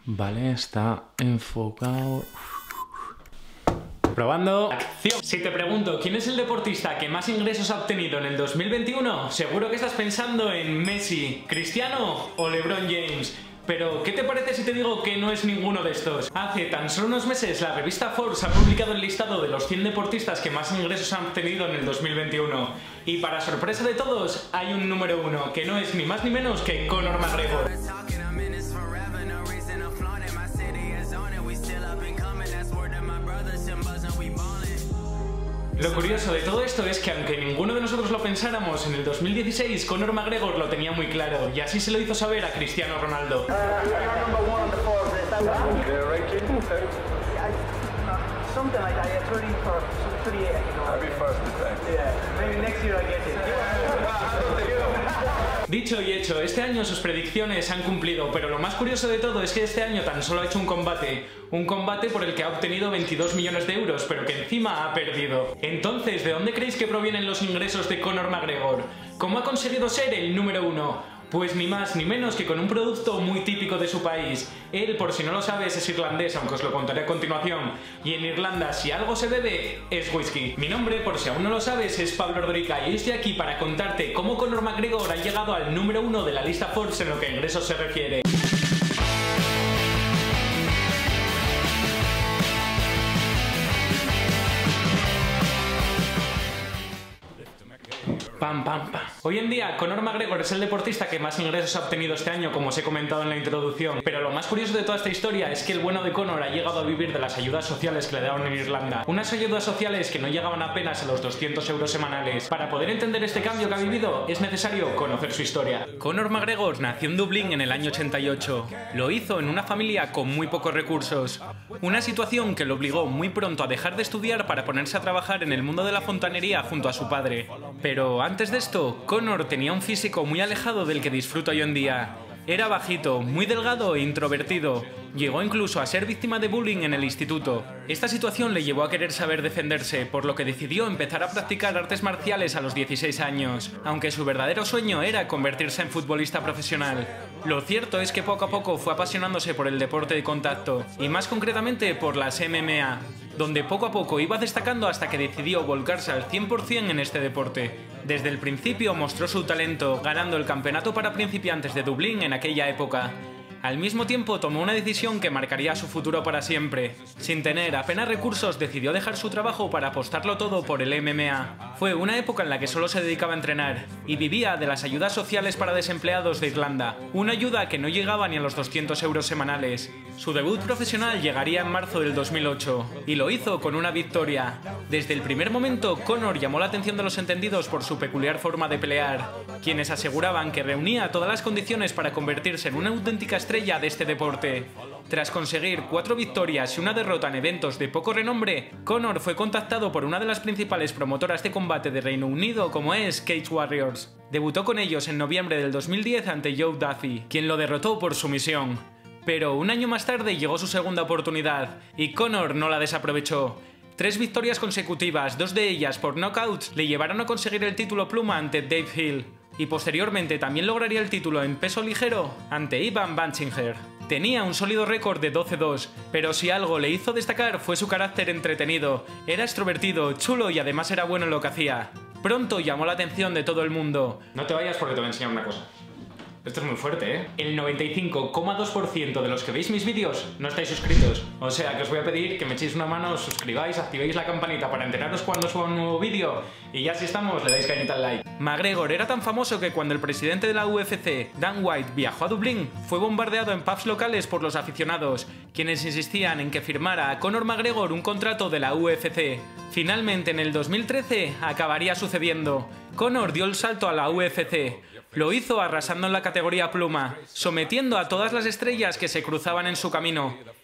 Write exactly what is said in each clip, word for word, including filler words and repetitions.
Vale, está enfocado. Probando. Acción. Si te pregunto quién es el deportista que más ingresos ha obtenido en el dos mil veintiuno, seguro que estás pensando en Messi, Cristiano o LeBron James. Pero, ¿qué te parece si te digo que no es ninguno de estos? Hace tan solo unos meses la revista Forbes ha publicado el listado de los cien deportistas que más ingresos han obtenido en el dos mil veintiuno. Y para sorpresa de todos, hay un número uno, que no es ni más ni menos que Conor McGregor. Lo curioso de todo esto es que aunque ninguno de nosotros lo pensáramos, en el dos mil dieciséis Conor McGregor lo tenía muy claro y así se lo hizo saber a Cristiano Ronaldo. Dicho y hecho, este año sus predicciones se han cumplido, pero lo más curioso de todo es que este año tan solo ha hecho un combate, un combate por el que ha obtenido veintidós millones de euros, pero que encima ha perdido. Entonces, ¿de dónde creéis que provienen los ingresos de Conor McGregor? ¿Cómo ha conseguido ser el número uno? Pues ni más ni menos que con un producto muy típico de su país. Él, por si no lo sabes, es irlandés, aunque os lo contaré a continuación. Y en Irlanda, si algo se bebe, es whisky. Mi nombre, por si aún no lo sabes, es Pablo Ordorica y estoy aquí para contarte cómo Conor McGregor ha llegado al número uno de la lista Forbes en lo que a ingresos se refiere. Pam, pam, pam. Hoy en día, Conor McGregor es el deportista que más ingresos ha obtenido este año, como os he comentado en la introducción. Pero lo más curioso de toda esta historia es que el bueno de Conor ha llegado a vivir de las ayudas sociales que le daban en Irlanda. Unas ayudas sociales que no llegaban apenas a los doscientos euros semanales. Para poder entender este cambio que ha vivido, es necesario conocer su historia. Conor McGregor nació en Dublín en el año ochenta y ocho. Lo hizo en una familia con muy pocos recursos. Una situación que lo obligó muy pronto a dejar de estudiar para ponerse a trabajar en el mundo de la fontanería junto a su padre. Pero antes de esto, Conor tenía un físico muy alejado del que disfruta hoy en día. Era bajito, muy delgado e introvertido. Llegó incluso a ser víctima de bullying en el instituto. Esta situación le llevó a querer saber defenderse, por lo que decidió empezar a practicar artes marciales a los dieciséis años, aunque su verdadero sueño era convertirse en futbolista profesional. Lo cierto es que poco a poco fue apasionándose por el deporte de contacto, y más concretamente por las M M A, donde poco a poco iba destacando hasta que decidió volcarse al cien por cien en este deporte. Desde el principio mostró su talento, ganando el campeonato para principiantes de Dublín en aquella época. Al mismo tiempo tomó una decisión que marcaría su futuro para siempre. Sin tener apenas recursos, decidió dejar su trabajo para apostarlo todo por el M M A. Fue una época en la que solo se dedicaba a entrenar y vivía de las ayudas sociales para desempleados de Irlanda, una ayuda que no llegaba ni a los doscientos euros semanales. Su debut profesional llegaría en marzo del dos mil ocho y lo hizo con una victoria. Desde el primer momento, Conor llamó la atención de los entendidos por su peculiar forma de pelear, quienes aseguraban que reunía todas las condiciones para convertirse en una auténtica estrella de este deporte. Tras conseguir cuatro victorias y una derrota en eventos de poco renombre, Conor fue contactado por una de las principales promotoras de combate de Reino Unido, como es Cage Warriors. Debutó con ellos en noviembre del dos mil diez ante Joe Duffy, quien lo derrotó por sumisión. Pero un año más tarde llegó su segunda oportunidad, y Conor no la desaprovechó. Tres victorias consecutivas, dos de ellas por knockouts, le llevaron a conseguir el título pluma ante Dave Hill, y posteriormente también lograría el título en peso ligero ante Ivan Banchinger. Tenía un sólido récord de doce dos, pero si algo le hizo destacar fue su carácter entretenido. Era extrovertido, chulo y además era bueno en lo que hacía. Pronto llamó la atención de todo el mundo. No te vayas porque te voy a enseñar una cosa. Esto es muy fuerte, ¿eh? El noventa y cinco coma dos por ciento de los que veis mis vídeos no estáis suscritos. O sea que os voy a pedir que me echéis una mano, os suscribáis, activéis la campanita para enteraros cuando suba un nuevo vídeo. Y ya si estamos, le dais cañita al like. McGregor era tan famoso que cuando el presidente de la U F C, Dan White, viajó a Dublín, fue bombardeado en pubs locales por los aficionados, quienes insistían en que firmara a Conor McGregor un contrato de la U F C. Finalmente, en el dos mil trece, acabaría sucediendo. Conor dio el salto a la U F C. Lo hizo arrasando en la categoría pluma, sometiendo a todas las estrellas que se cruzaban en su camino.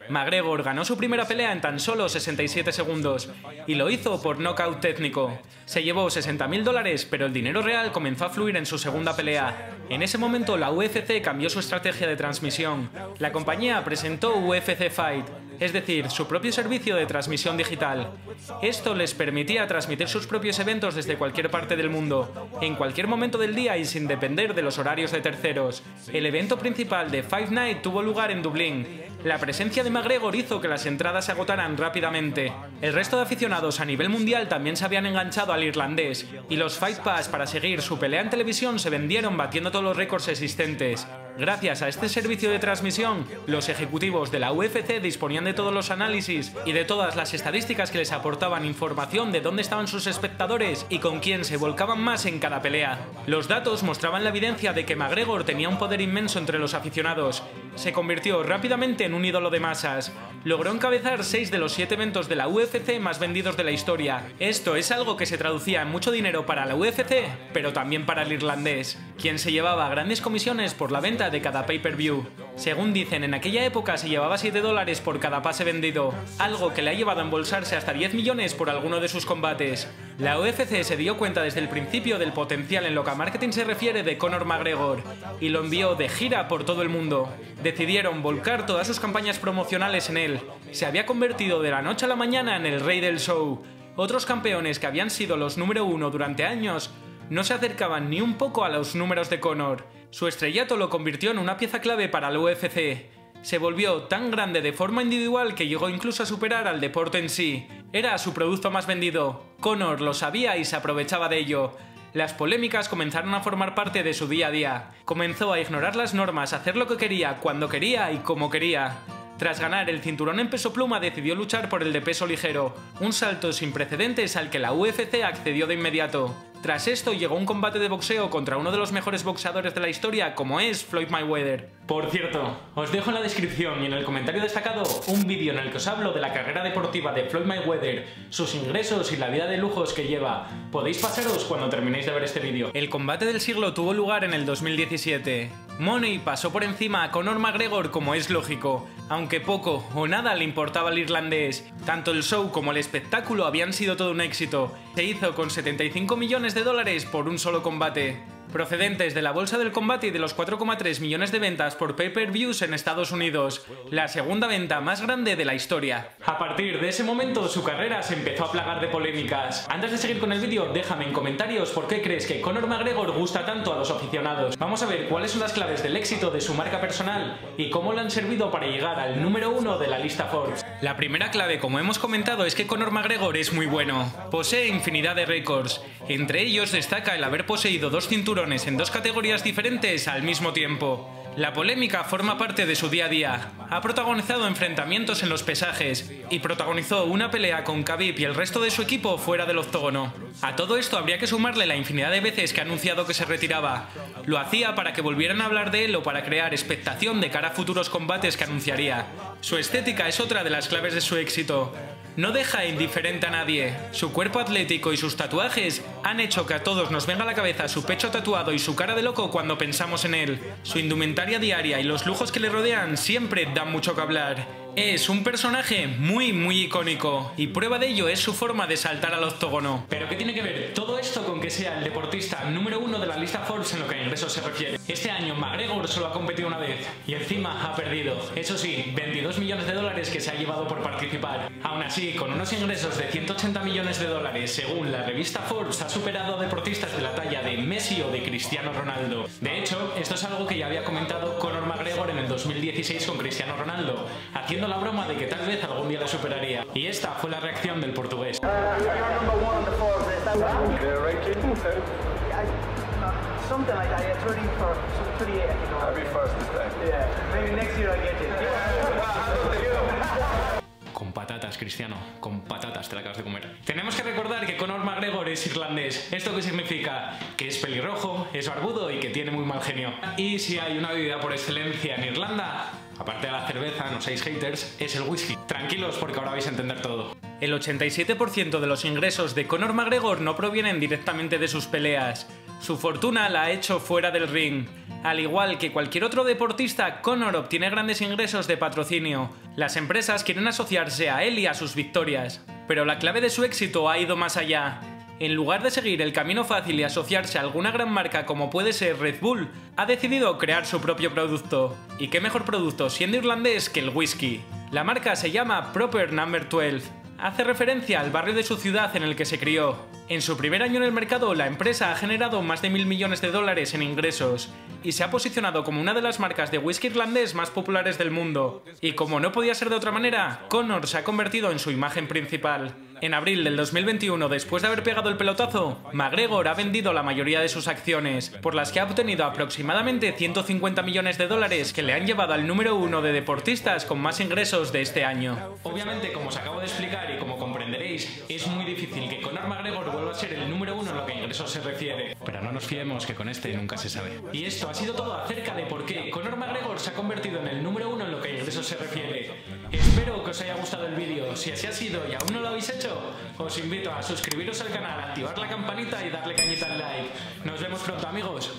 McGregor ganó su primera pelea en tan solo sesenta y siete segundos, y lo hizo por nocaut técnico. Se llevó sesenta mil dólares, pero el dinero real comenzó a fluir en su segunda pelea. En ese momento la U F C cambió su estrategia de transmisión. La compañía presentó U F C Fight, es decir, su propio servicio de transmisión digital. Esto les permitía transmitir sus propios eventos desde cualquier parte del mundo, en cualquier momento del día y sin depender de los horarios de terceros. El evento principal de Fight Night tuvo lugar en Dublín. La presencia de McGregor hizo que las entradas se agotaran rápidamente. El resto de aficionados a nivel mundial también se habían enganchado al irlandés, y los Fight Pass para seguir su pelea en televisión se vendieron batiendo todos los récords existentes. Gracias a este servicio de transmisión, los ejecutivos de la U F C disponían de todos los análisis y de todas las estadísticas que les aportaban información de dónde estaban sus espectadores y con quién se volcaban más en cada pelea. Los datos mostraban la evidencia de que McGregor tenía un poder inmenso entre los aficionados. Se convirtió rápidamente en un ídolo de masas. Logró encabezar seis de los siete eventos de la U F C más vendidos de la historia. Esto es algo que se traducía en mucho dinero para la U F C, pero también para el irlandés, quien se llevaba grandes comisiones por la venta de cada pay-per-view. Según dicen, en aquella época se llevaba siete dólares por cada pase vendido, algo que le ha llevado a embolsarse hasta diez millones por alguno de sus combates. La U F C se dio cuenta desde el principio del potencial en lo que a marketing se refiere de Conor McGregor y lo envió de gira por todo el mundo. Decidieron volcar todas sus campañas promocionales en él. Se había convertido de la noche a la mañana en el rey del show. Otros campeones que habían sido los número uno durante años no se acercaban ni un poco a los números de Conor. Su estrellato lo convirtió en una pieza clave para la U F C. Se volvió tan grande de forma individual que llegó incluso a superar al deporte en sí. Era su producto más vendido. Conor lo sabía y se aprovechaba de ello. Las polémicas comenzaron a formar parte de su día a día. Comenzó a ignorar las normas, a hacer lo que quería, cuando quería y como quería. Tras ganar el cinturón en peso pluma, decidió luchar por el de peso ligero, un salto sin precedentes al que la U F C accedió de inmediato. Tras esto llegó un combate de boxeo contra uno de los mejores boxeadores de la historia, como es Floyd Mayweather. Por cierto, os dejo en la descripción y en el comentario destacado un vídeo en el que os hablo de la carrera deportiva de Floyd Mayweather, sus ingresos y la vida de lujos que lleva. Podéis pasaros cuando terminéis de ver este vídeo. El combate del siglo tuvo lugar en el dos mil diecisiete. Money pasó por encima a Conor McGregor, como es lógico, aunque poco o nada le importaba al irlandés. Tanto el show como el espectáculo habían sido todo un éxito. Se hizo con setenta y cinco millones de dólares por un solo combate, procedentes de la bolsa del combate y de los cuatro coma tres millones de ventas por pay-per-views en Estados Unidos, la segunda venta más grande de la historia. A partir de ese momento su carrera se empezó a plagar de polémicas. Antes de seguir con el vídeo, déjame en comentarios por qué crees que Conor McGregor gusta tanto a los aficionados. Vamos a ver cuáles son las claves del éxito de su marca personal y cómo le han servido para llegar al número uno de la lista Forbes. La primera clave, como hemos comentado, es que Conor McGregor es muy bueno. Posee infinidad de récords. Entre ellos destaca el haber poseído dos cinturones en dos categorías diferentes al mismo tiempo. La polémica forma parte de su día a día. Ha protagonizado enfrentamientos en los pesajes y protagonizó una pelea con Khabib y el resto de su equipo fuera del octógono. A todo esto habría que sumarle la infinidad de veces que ha anunciado que se retiraba. Lo hacía para que volvieran a hablar de él o para crear expectación de cara a futuros combates que anunciaría. Su estética es otra de las claves de su éxito. No deja indiferente a nadie. Su cuerpo atlético y sus tatuajes han hecho que a todos nos venga a la cabeza su pecho tatuado y su cara de loco cuando pensamos en él. Su indumentaria diaria y los lujos que le rodean siempre dan mucho que hablar. Es un personaje muy muy icónico y prueba de ello es su forma de saltar al octógono. ¿Pero qué tiene que ver todo esto con que sea el deportista número uno de la lista Forbes en lo que a ingresos se refiere? Este año McGregor solo ha competido una vez y encima ha perdido. Eso sí, veintidós millones de dólares que se ha llevado por participar. Aún así, con unos ingresos de ciento ochenta millones de dólares, según la revista Forbes, ha superado a deportistas de la talla de Messi o de Cristiano Ronaldo. De hecho, esto es algo que ya había comentado Conor McGregor en el dos mil dieciséis con Cristiano Ronaldo, haciendo la broma de que tal vez algún día lo superaría. Y esta fue la reacción del portugués. Con patatas, Cristiano, con patatas te la acabas de comer. Tenemos que recordar que Conor McGregor es irlandés. ¿Esto qué significa? Que es pelirrojo, es barbudo y que tiene muy mal genio. Y si hay una bebida por excelencia en Irlanda, aparte de la cerveza, no seáis haters, es el whisky. Tranquilos porque ahora vais a entender todo. El ochenta y siete por ciento de los ingresos de Conor McGregor no provienen directamente de sus peleas. Su fortuna la ha hecho fuera del ring. Al igual que cualquier otro deportista, Conor obtiene grandes ingresos de patrocinio. Las empresas quieren asociarse a él y a sus victorias. Pero la clave de su éxito ha ido más allá. En lugar de seguir el camino fácil y asociarse a alguna gran marca como puede ser Red Bull, ha decidido crear su propio producto. ¿Y qué mejor producto siendo irlandés que el whisky? La marca se llama Proper Number doce. Hace referencia al barrio de su ciudad en el que se crió. En su primer año en el mercado, la empresa ha generado más de mil millones de dólares en ingresos y se ha posicionado como una de las marcas de whisky irlandés más populares del mundo. Y como no podía ser de otra manera, Conor se ha convertido en su imagen principal. En abril del dos mil veintiuno, después de haber pegado el pelotazo, McGregor ha vendido la mayoría de sus acciones, por las que ha obtenido aproximadamente ciento cincuenta millones de dólares que le han llevado al número uno de deportistas con más ingresos de este año. Obviamente, como os acabo de explicar y como comprenderéis, es muy difícil que Conor McGregor vuelva a ser el número uno en lo que a ingresos se refiere. Pero no nos fiemos, que con este nunca se sabe. Y esto ha sido todo acerca de por qué Conor McGregor se ha convertido en el número uno en lo que a ingresos se refiere. Espero que os haya gustado el vídeo. Si así ha sido y aún no lo habéis hecho, os invito a suscribiros al canal, activar la campanita y darle cañita al like. Nos vemos pronto, amigos.